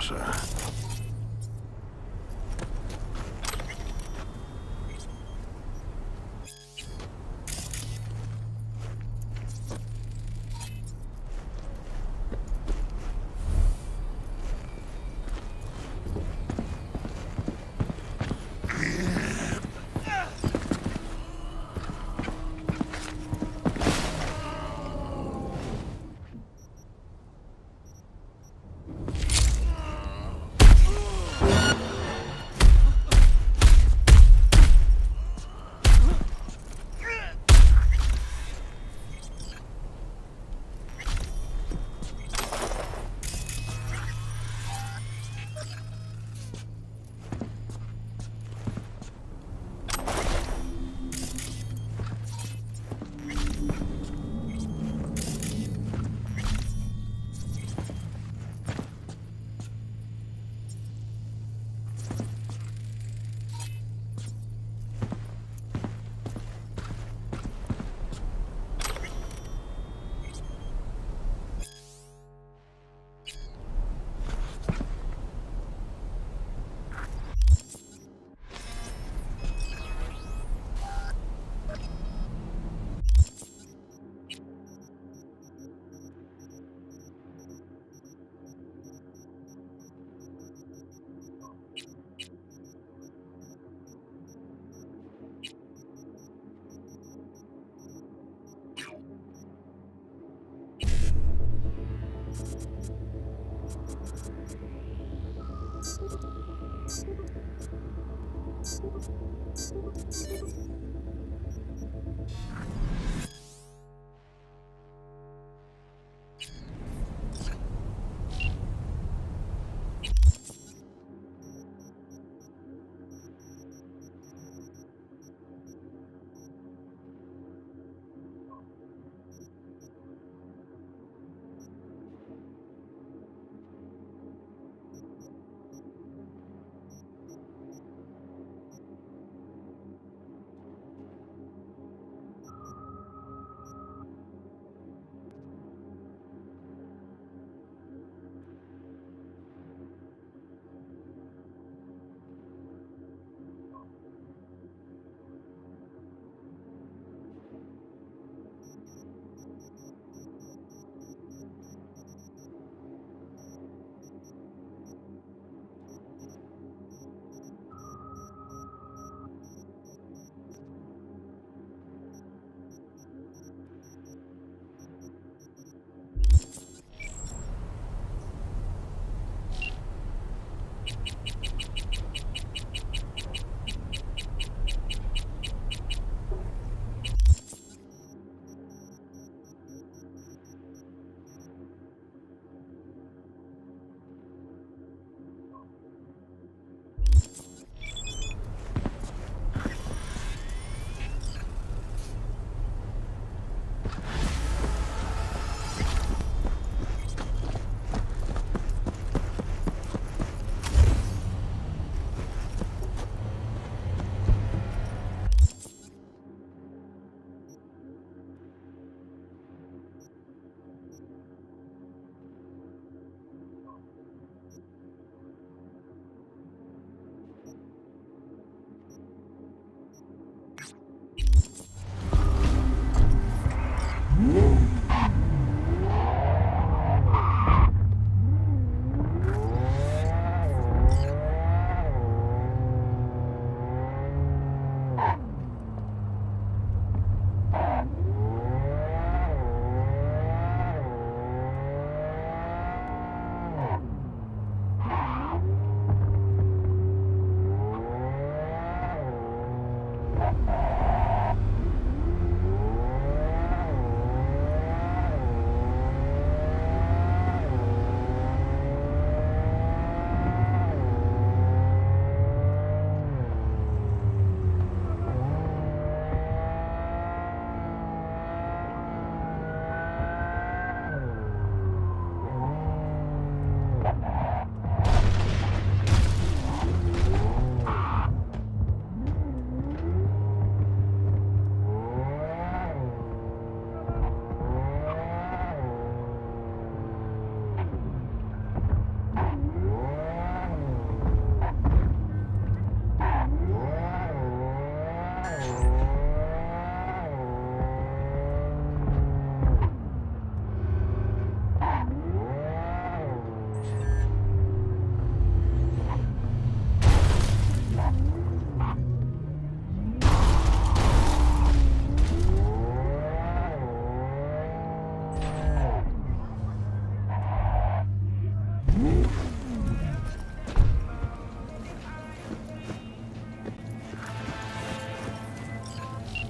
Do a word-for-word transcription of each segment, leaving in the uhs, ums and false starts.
proszę.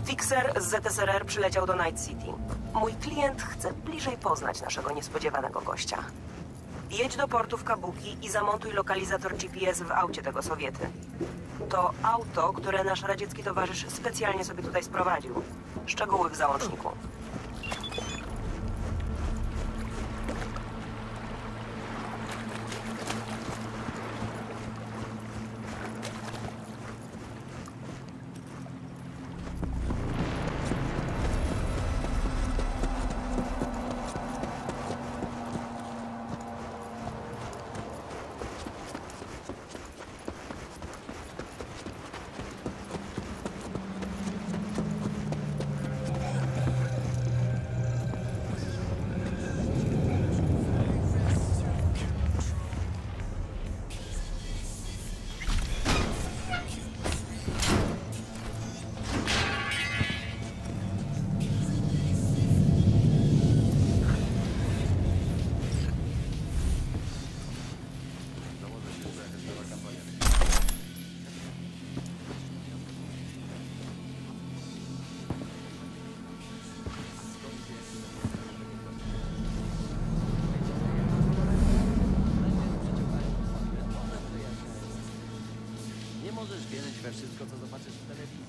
Fixer z Z S R R przyleciał do Night City. Mój klient chce bliżej poznać naszego niespodziewanego gościa. Jedź do portu w Kabuki i zamontuj lokalizator G P S w aucie tego Sowiety. To auto, które nasz radziecki towarzysz specjalnie sobie tutaj sprowadził. Szczegóły w załączniku. we wszystko, co zobaczysz w telewizji.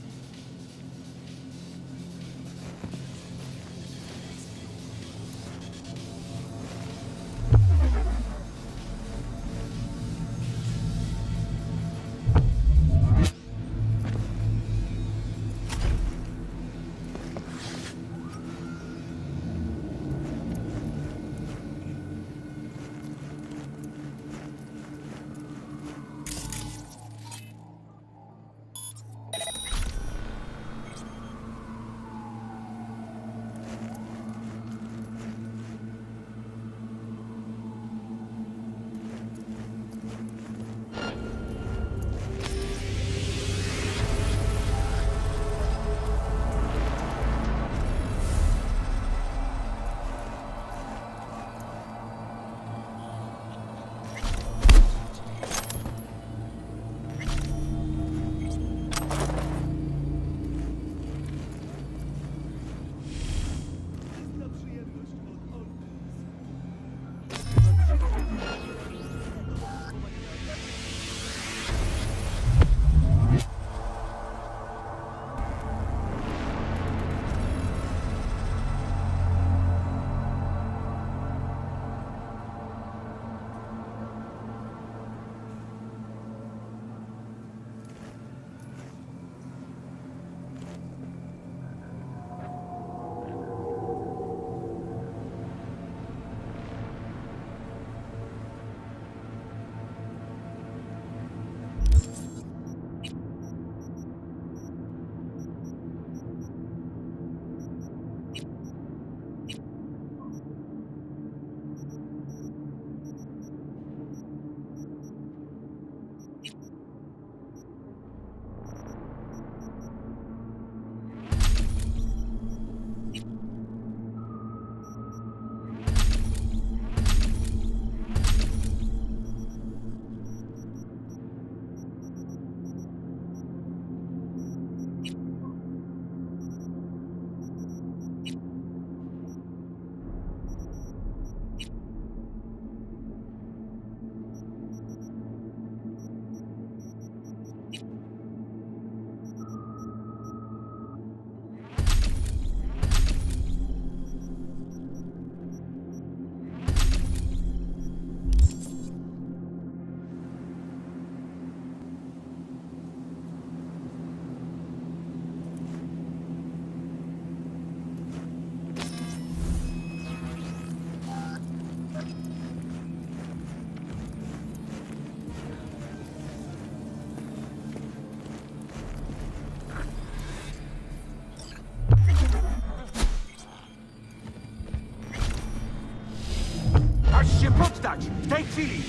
Masz się poddać! W tej chwili!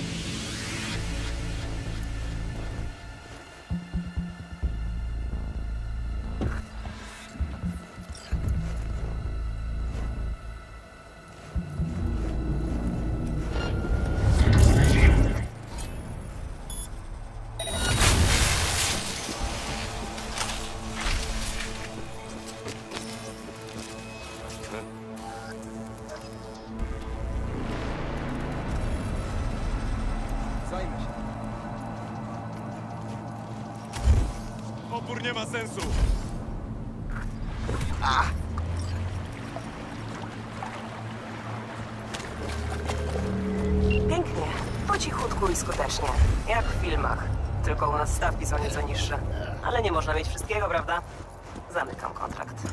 nie ma sensu! Pięknie. Po cichutku i skutecznie. Jak w filmach. Tylko u nas stawki są nieco niższe. Ale nie można mieć wszystkiego, prawda? Zamykam kontrakt.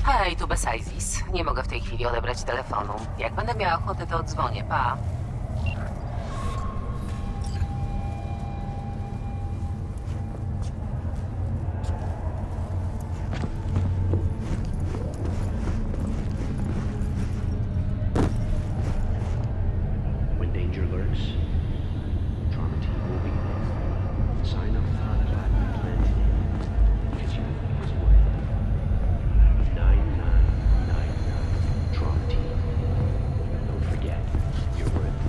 Hej, tu Besaisis. Nie mogę w tej chwili odebrać telefonu. Jak będę miała ochotę, to odzwonię. Pa. When danger lurks, Trauma Team will be there. Sign up for the Platinum Plan today. Because you was worth it. nine nine nine nine Trauma Team. Don't forget, you're worth it.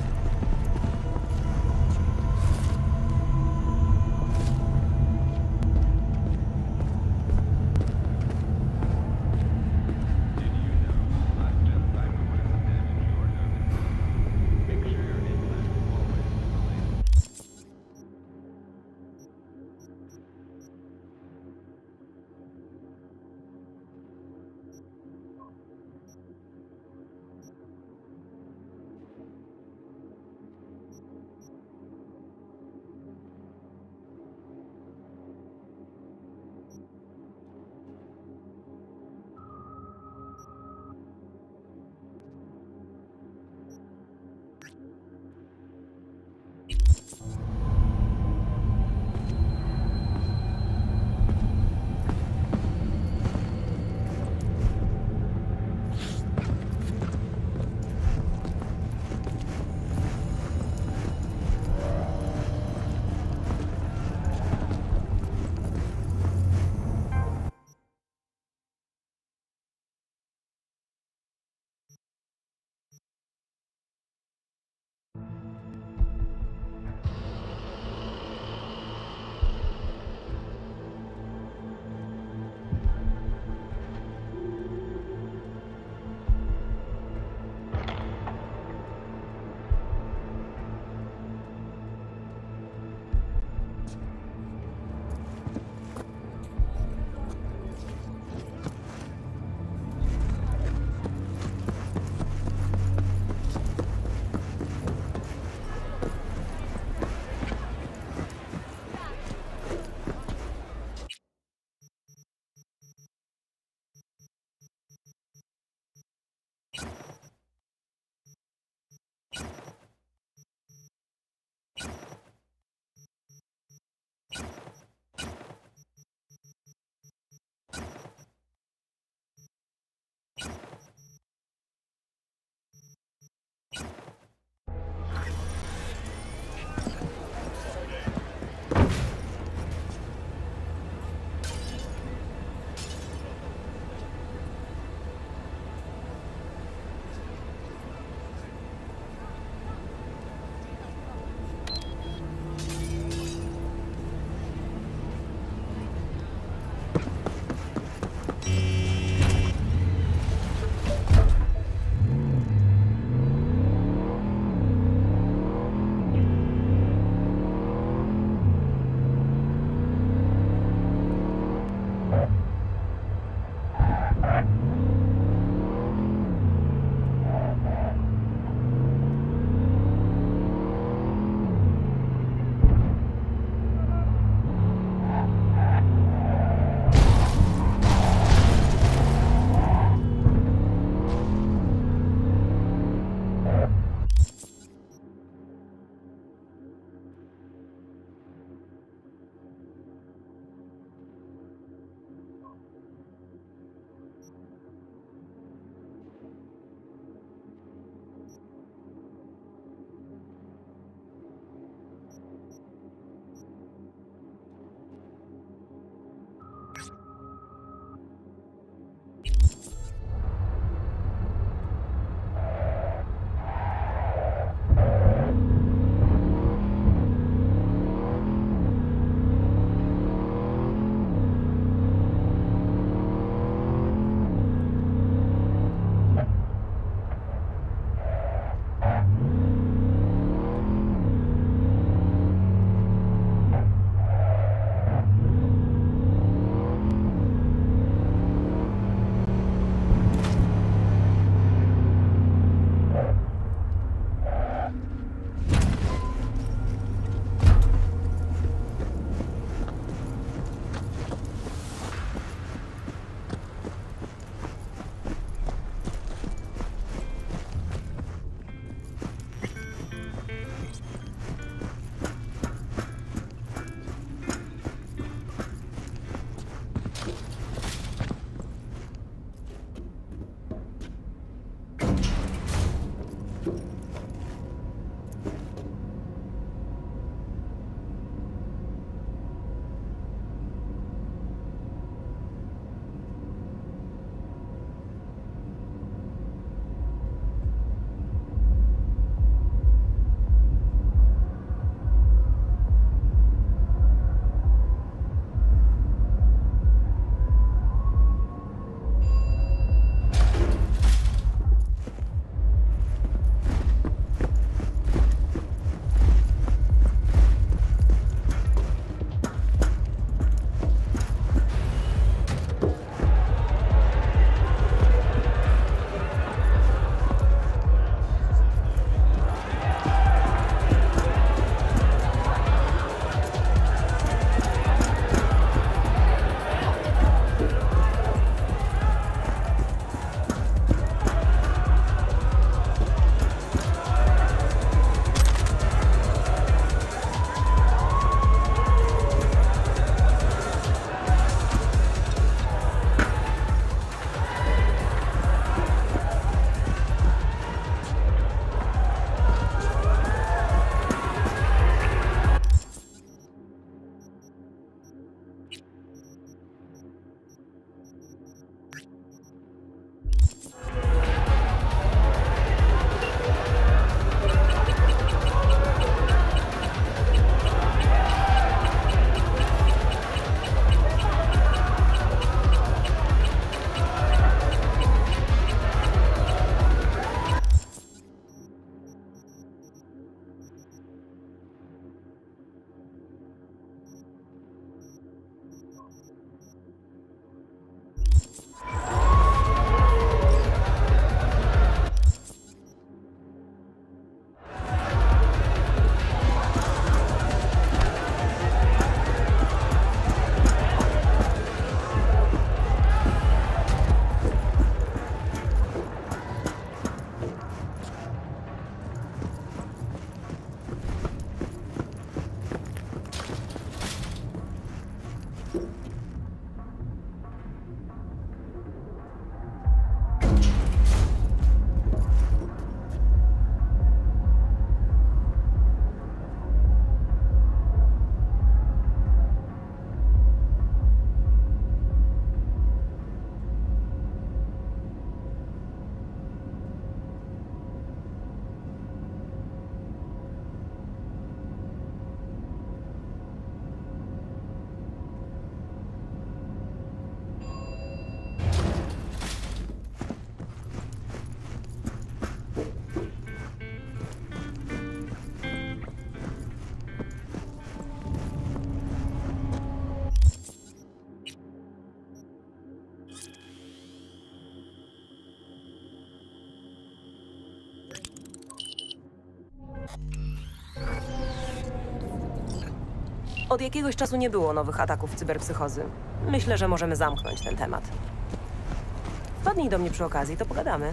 Od jakiegoś czasu nie było nowych ataków cyberpsychozy. Myślę, że możemy zamknąć ten temat. Wpadnij do mnie przy okazji, to pogadamy.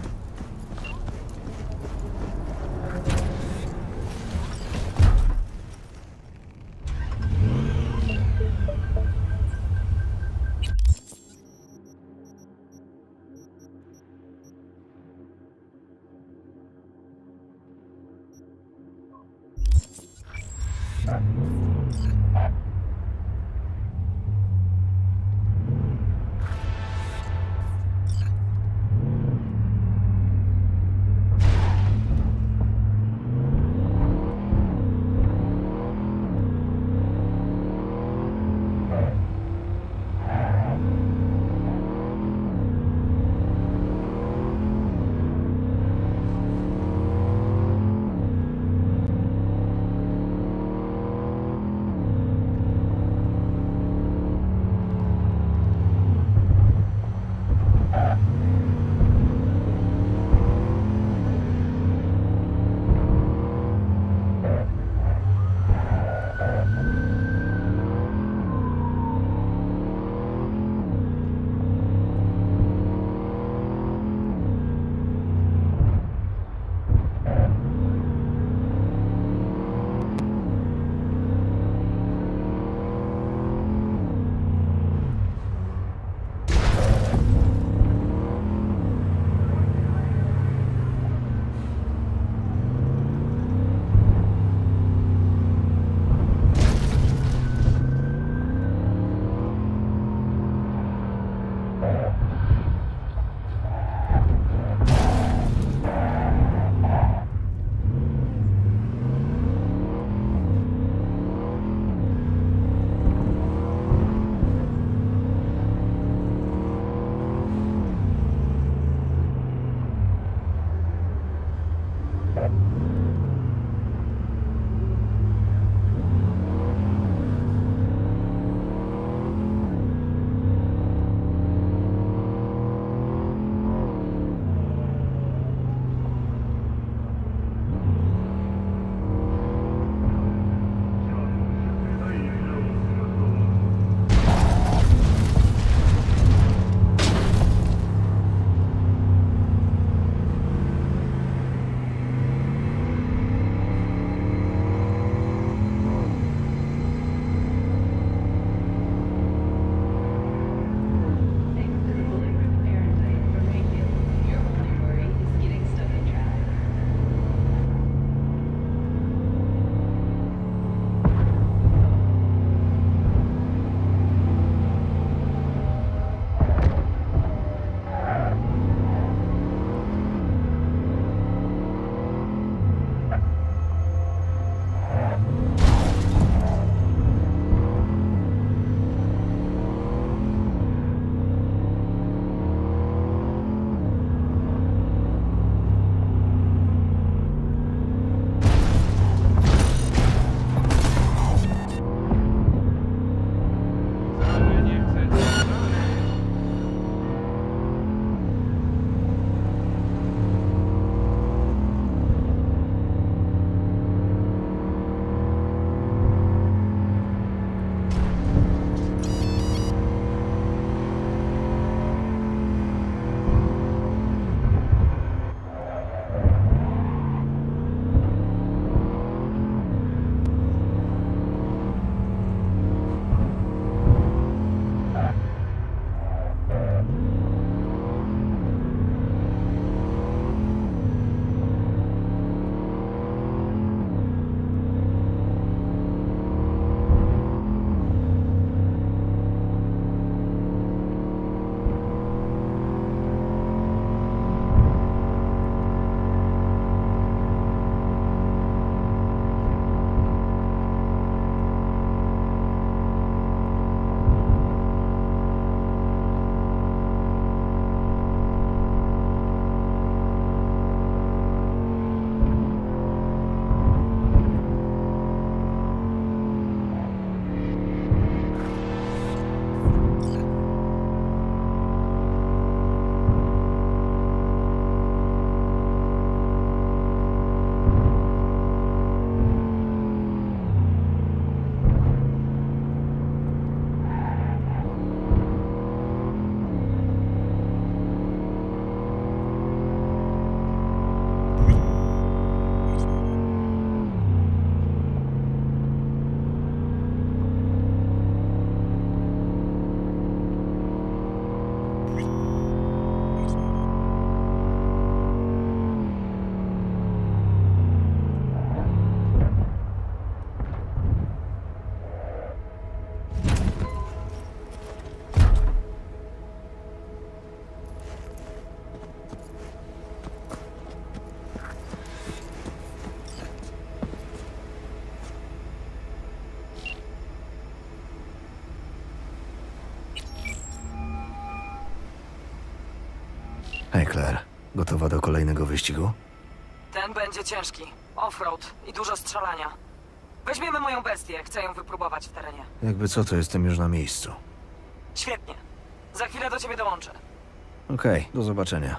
Hej, Claire. Gotowa do kolejnego wyścigu? Ten będzie ciężki. Offroad i dużo strzelania. Weźmiemy moją bestię, chcę ją wypróbować w terenie. Jakby co, to jestem już na miejscu. Świetnie. Za chwilę do ciebie dołączę. Okej, do zobaczenia.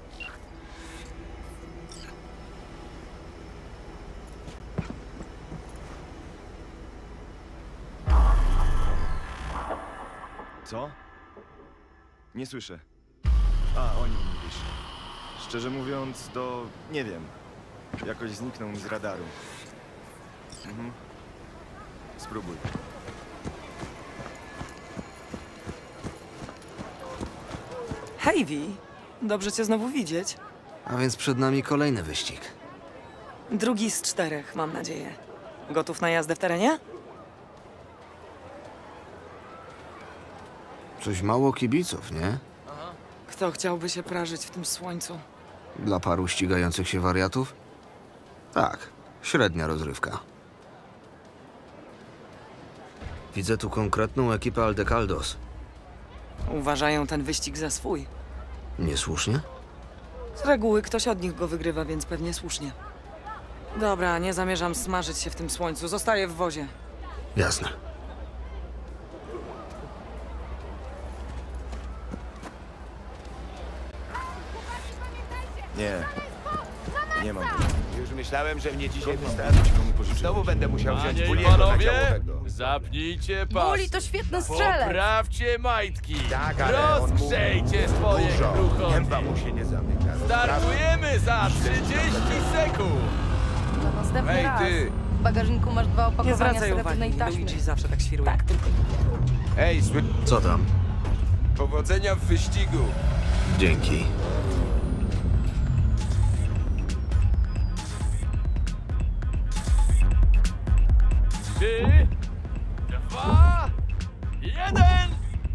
Co? Nie słyszę. A, o nim mówisz. Szczerze mówiąc, to nie wiem. Jakoś zniknął mi z radaru. Mhm. Spróbuj. Hej, Vi. Dobrze cię znowu widzieć. A więc przed nami kolejny wyścig. Drugi z czterech, mam nadzieję. Gotów na jazdę w terenie? Coś mało kibiców, nie? Kto chciałby się prażyć w tym słońcu? Dla paru ścigających się wariatów? Tak, średnia rozrywka. Widzę tu konkretną ekipę Aldecaldos. Uważają ten wyścig za swój. Niesłusznie? Z reguły ktoś od nich go wygrywa, więc pewnie słusznie. Dobra, nie zamierzam smażyć się w tym słońcu. Zostaję w wozie. Jasne. Nie. Nie mam tego. Już myślałem, że mnie dzisiaj Skąd mam wystarczy. wiedzieć, komu pożyczyłem? Znowu będę musiał wziąć Panie i buliego panowie, nadziałowego. zapnijcie pas. Buli to świetny strzelec. Poprawcie majtki. Tak, ale on Rozgrzejcie mówi swoje dużo. kruchoty. Gęba mu się nie zamyka. Startujemy za trzydzieści sekund. Na następny Ej, raz. ty. W bagażniku masz dwa Nie opakowania zwracaj srebrnej uwagi, taśmy. Luigi zawsze tak świruje. Tak, tylko Ej, sły... Co tam? Powodzenia w wyścigu. Dzięki. Trzy, dwa, jeden.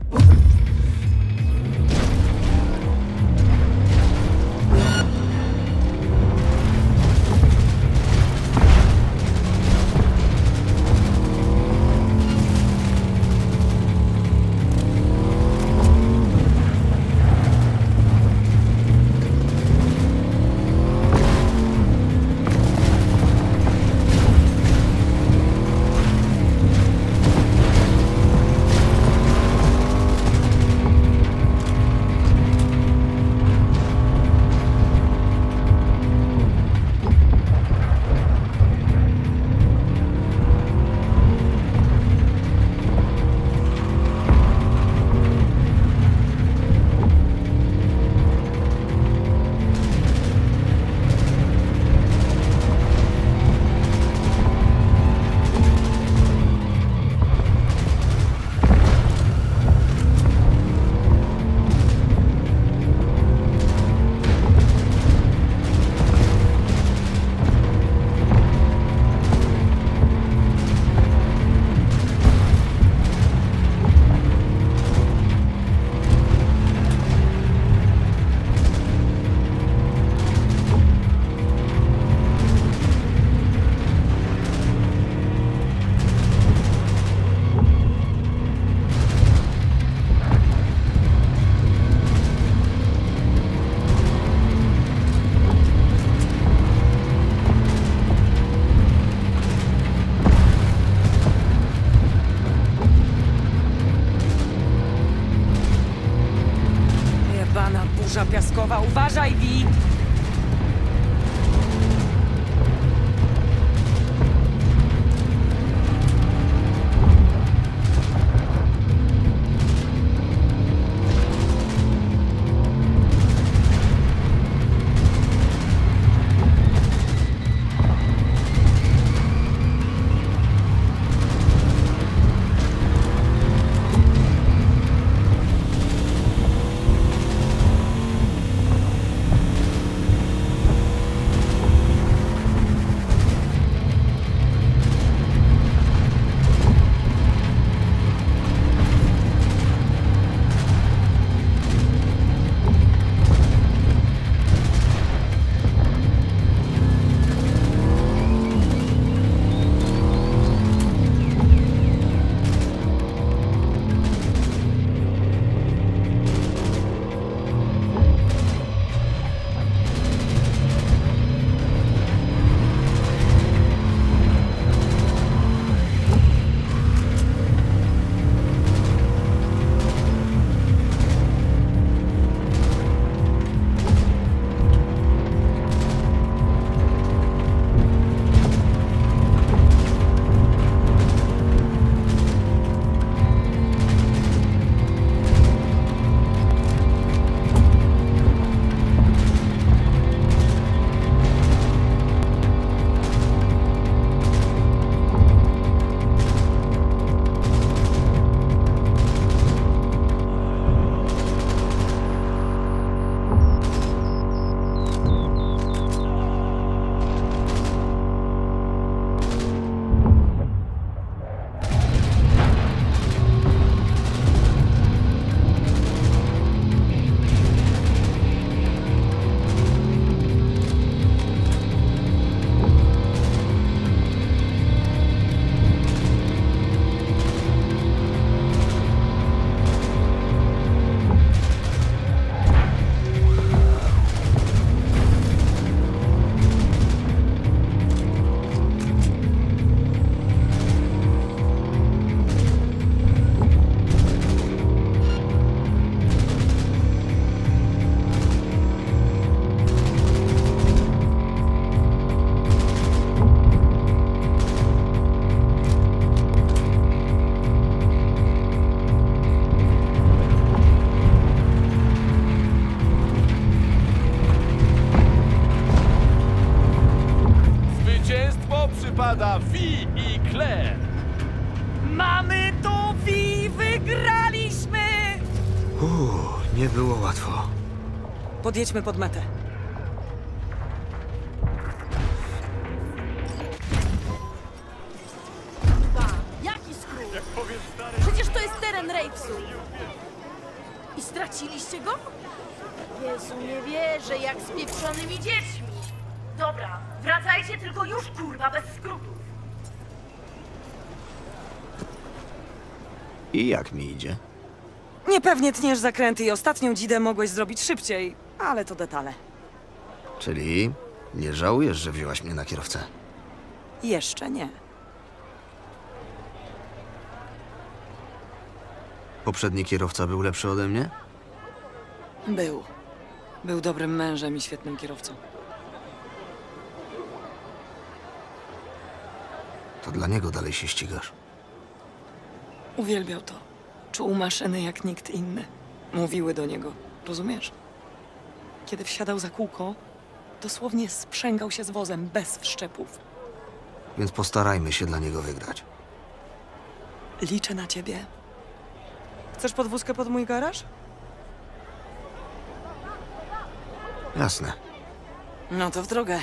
Jebana burza piaskowa, uważaj, Vi! Nie było łatwo. Podjedźmy pod metę. Jaki skrót? Przecież to jest teren Ravesu. I straciliście go? Jezu, nie wierzę, jak z pieprzonymi dziećmi. Dobra, wracajcie tylko już, kurwa, bez skrótów. I jak mi idzie? Niepewnie tniesz zakręty i ostatnią dzidę mogłeś zrobić szybciej, ale to detale. Czyli nie żałujesz, że wzięłaś mnie na kierowcę? Jeszcze nie. Poprzedni kierowca był lepszy ode mnie? Był. Był dobrym mężem i świetnym kierowcą. To dla niego dalej się ścigasz. Uwielbiał to. Czuł maszyny jak nikt inny. Mówiły do niego. Rozumiesz? Kiedy wsiadał za kółko, dosłownie sprzęgał się z wozem bez wszczepów. Więc postarajmy się dla niego wygrać. Liczę na ciebie. Chcesz podwózkę pod mój garaż? Jasne. No to w drogę.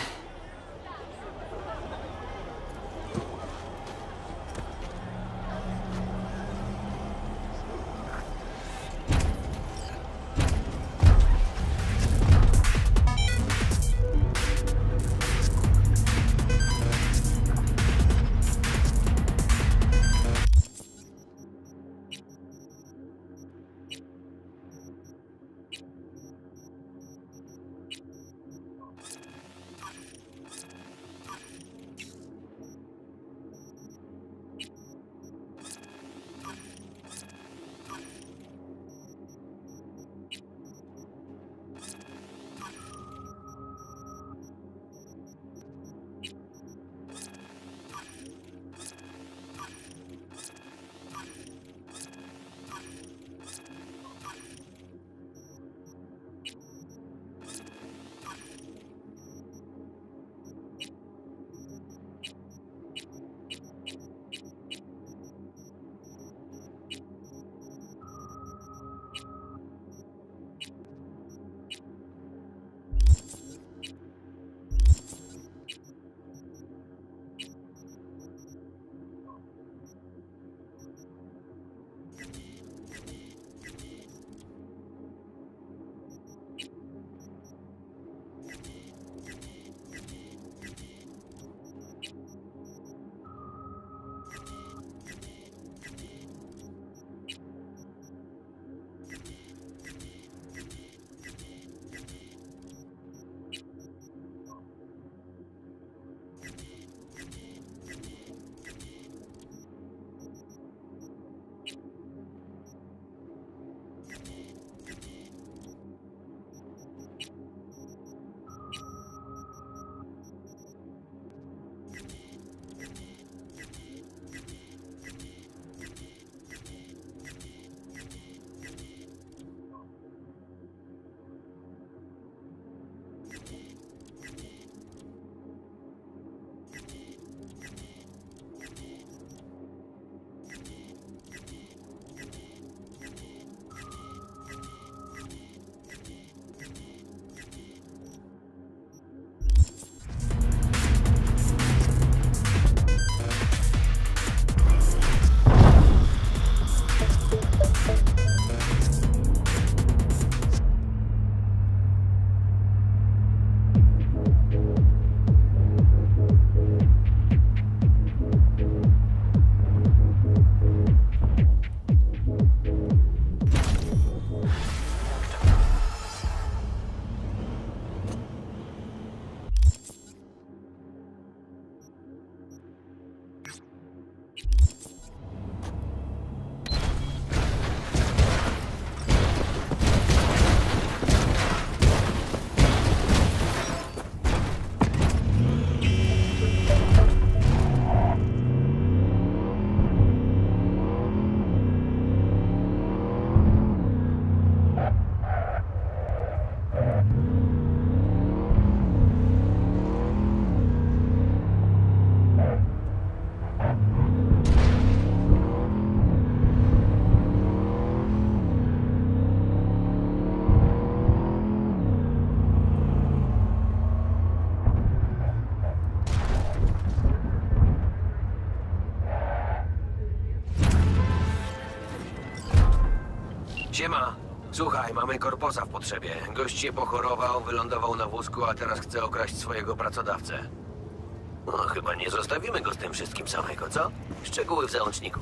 Siema. Słuchaj, mamy korposa w potrzebie. Gość się pochorował, wylądował na wózku, a teraz chce okraść swojego pracodawcę. No, chyba nie zostawimy go z tym wszystkim samego, co? Szczegóły w załączniku.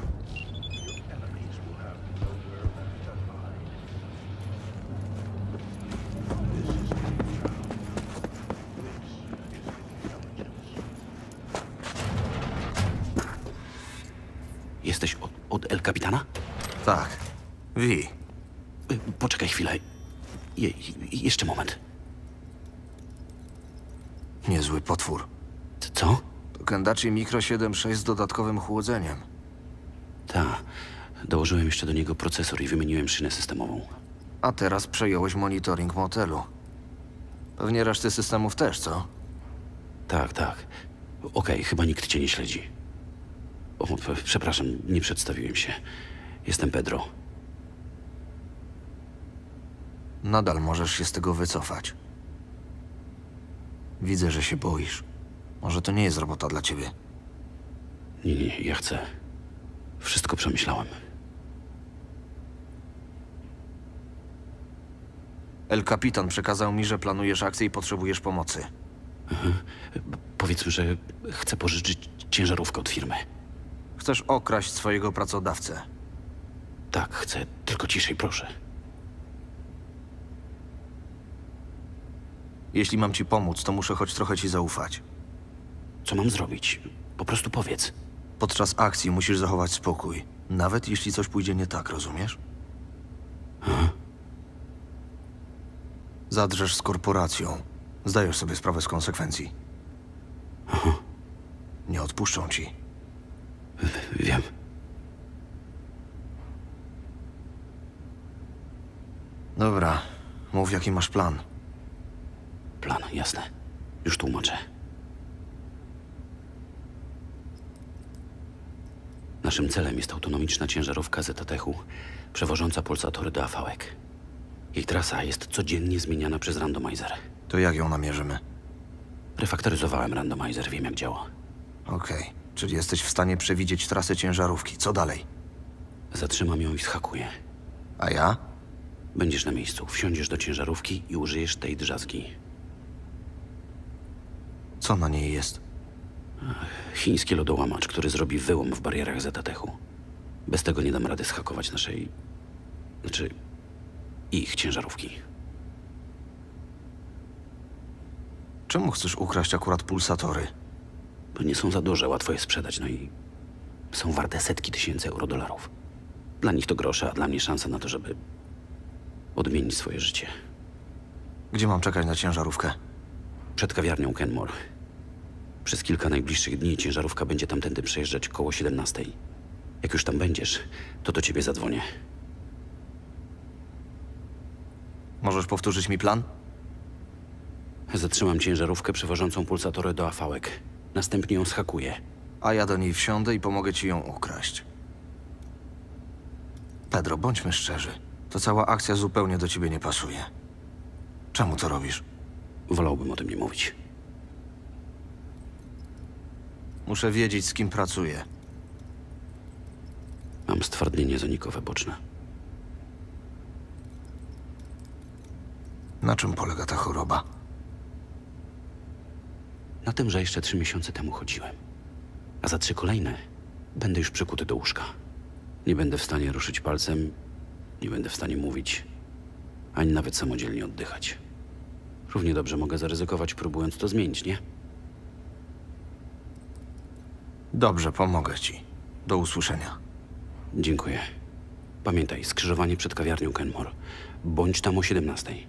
Jesteś od, od El Capitana? Tak. Wi. Y, Poczekaj chwilę. Je, jeszcze moment. Niezły potwór. C- Co? To Kendachi Micro siedem sześć z dodatkowym chłodzeniem. Ta. Dołożyłem jeszcze do niego procesor i wymieniłem szynę systemową. A teraz przejąłeś monitoring motelu. Pewnie reszty systemów też, co? Tak, tak. Okej, chyba nikt cię nie śledzi. O, p- przepraszam, nie przedstawiłem się. Jestem Pedro. Nadal możesz się z tego wycofać. Widzę, że się boisz. Może to nie jest robota dla ciebie. Nie, nie, ja chcę. Wszystko przemyślałem. El Capitan przekazał mi, że planujesz akcję i potrzebujesz pomocy. B- Powiedzmy, że chcę pożyczyć ciężarówkę od firmy. Chcesz okraść swojego pracodawcę. Tak, chcę. Tylko ciszej, proszę. Jeśli mam ci pomóc, to muszę choć trochę ci zaufać. Co mam zrobić? Po prostu powiedz. Podczas akcji musisz zachować spokój. Nawet jeśli coś pójdzie nie tak, rozumiesz? Aha. Zadrzesz z korporacją. Zdajesz sobie sprawę z konsekwencji. Aha. Nie odpuszczą ci. Wiem. Dobra, mów jaki masz plan. Plan, jasne. Już tłumaczę. Naszym celem jest autonomiczna ciężarówka Zetatechu, przewożąca pulsatory do afałek. Jej trasa jest codziennie zmieniana przez randomizer. To jak ją namierzymy? Refaktoryzowałem randomizer, wiem jak działa. Okej, czyli jesteś w stanie przewidzieć trasę ciężarówki. Co dalej? Zatrzymam ją i zhakuję. A ja? Będziesz na miejscu, wsiądziesz do ciężarówki i użyjesz tej drzazgi. Co na niej jest? Chiński lodołamacz, który zrobi wyłom w barierach Zetatechu. Bez tego nie dam rady zhakować naszej... Znaczy... ich ciężarówki. Czemu chcesz ukraść akurat pulsatory? Bo nie są za duże, łatwo je sprzedać, no i... są warte setki tysięcy eurodolarów. Dla nich to grosze, a dla mnie szansa na to, żeby... odmienić swoje życie. Gdzie mam czekać na ciężarówkę? Przed kawiarnią Kenmore. Przez kilka najbliższych dni ciężarówka będzie tamtędy przejeżdżać koło siedemnastej. Jak już tam będziesz, to do ciebie zadzwonię. Możesz powtórzyć mi plan? Zatrzymam ciężarówkę przewożącą pulsatory do afałek. Następnie ją zhakuję. A ja do niej wsiądę i pomogę ci ją ukraść. Pedro, bądźmy szczerzy. To cała akcja zupełnie do ciebie nie pasuje. Czemu to robisz? Wolałbym o tym nie mówić. Muszę wiedzieć, z kim pracuję. Mam stwardnienie zonikowe boczne. Na czym polega ta choroba? Na tym, że jeszcze trzy miesiące temu chodziłem. A za trzy kolejne będę już przykuty do łóżka. Nie będę w stanie ruszyć palcem, nie będę w stanie mówić, ani nawet samodzielnie oddychać. Równie dobrze mogę zaryzykować, próbując to zmienić, nie? Dobrze, pomogę ci. Do usłyszenia. Dziękuję. Pamiętaj, skrzyżowanie przed kawiarnią Kenmore. Bądź tam o siedemnastej.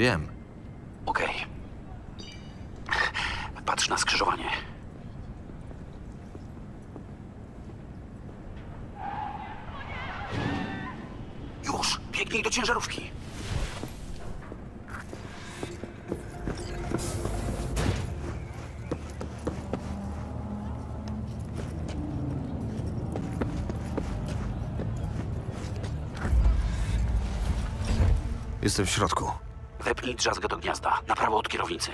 Wiem. Okej. Patrz na skrzyżowanie. Już! Biegnij do ciężarówki! Jestem w środku. Wepnij drzazgę do gniazda, na prawo od kierownicy.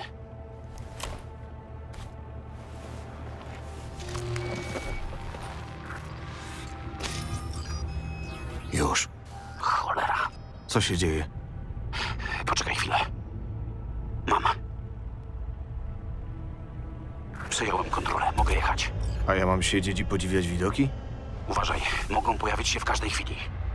Już. Cholera. Co się dzieje? Poczekaj chwilę. Mam. Przejąłem kontrolę, mogę jechać. A ja mam siedzieć i podziwiać widoki? Uważaj, mogą pojawić się w każdej chwili.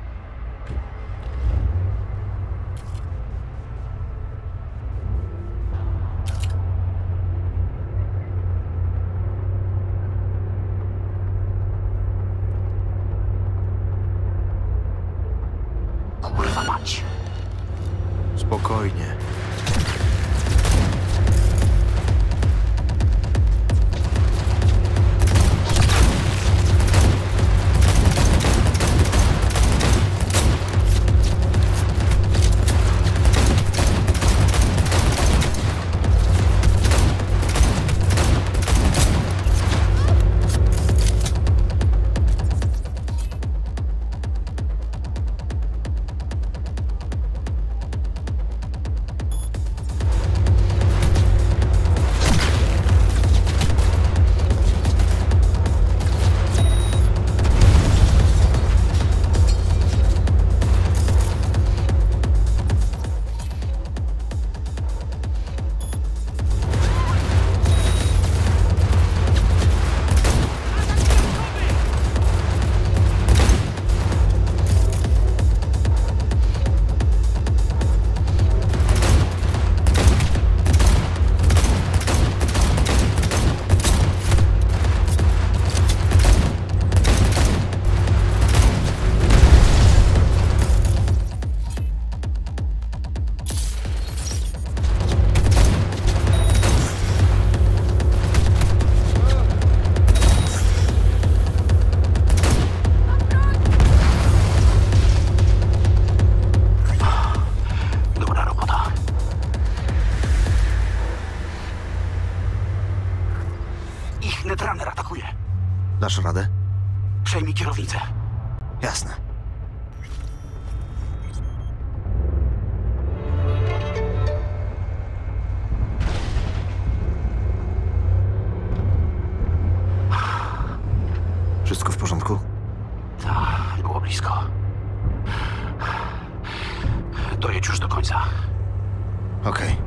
Kurwa mać. Spokojnie. Netrunner atakuje. Dasz radę? Przejmij kierownicę. Jasne. Wszystko w porządku? Tak, było blisko. Dojedź już do końca. Okej.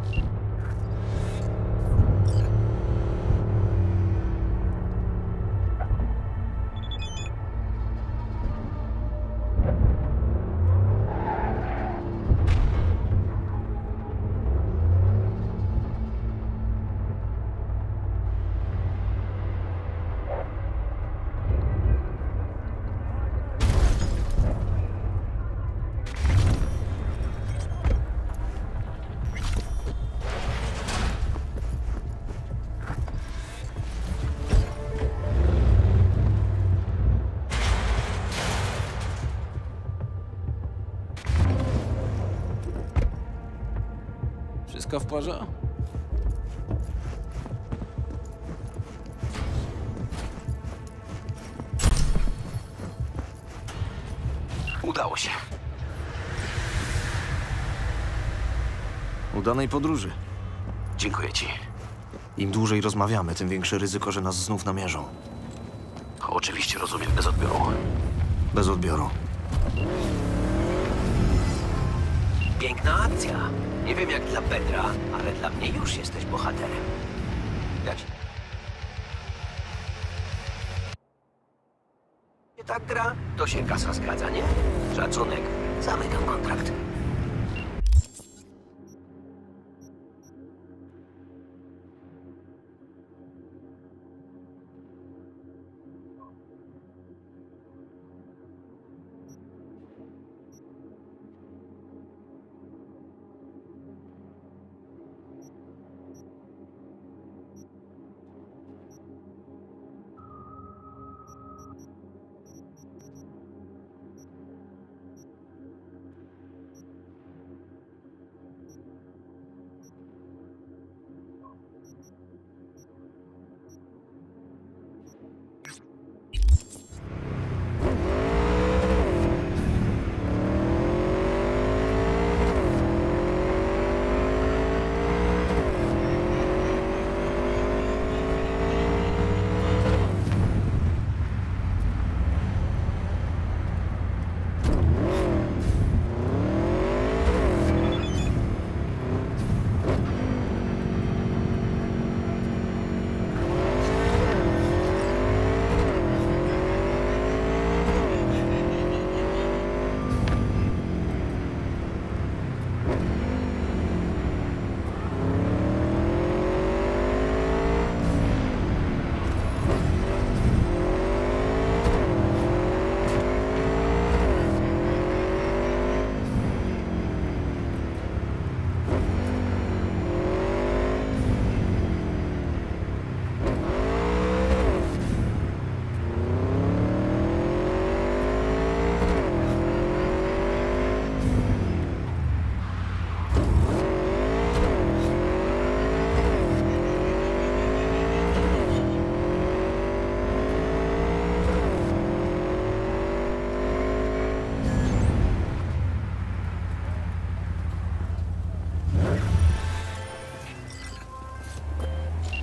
Wszystko w porządku? Udało się. Udanej podróży. Dziękuję ci. Im dłużej rozmawiamy, tym większe ryzyko, że nas znów namierzą. Oczywiście rozumiem, bez odbioru. Bez odbioru. Piękna akcja. Nie wiem jak dla Petra, ale dla mnie już jesteś bohaterem. Jak się tak gra, to się kasa zgadza, nie? Szacunek. Zamykam kontrakt.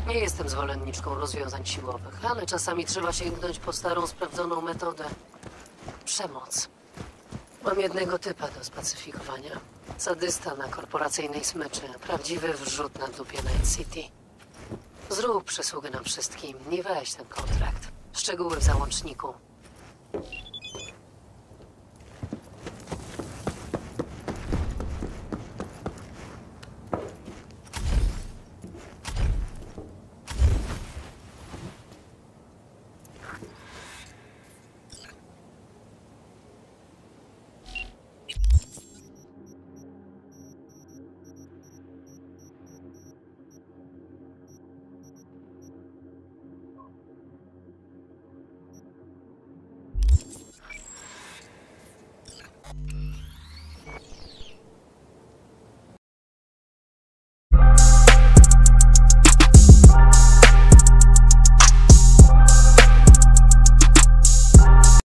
Nie jestem zwolenniczką rozwiązań siłowych, ale czasami trzeba sięgnąć po starą, sprawdzoną metodę. Przemoc. Mam jednego typa do spacyfikowania. Sadysta na korporacyjnej smyczy. Prawdziwy wrzut na dupie Night City. Zrób przysługę nam wszystkim. Nie weź ten kontrakt. Szczegóły w załączniku.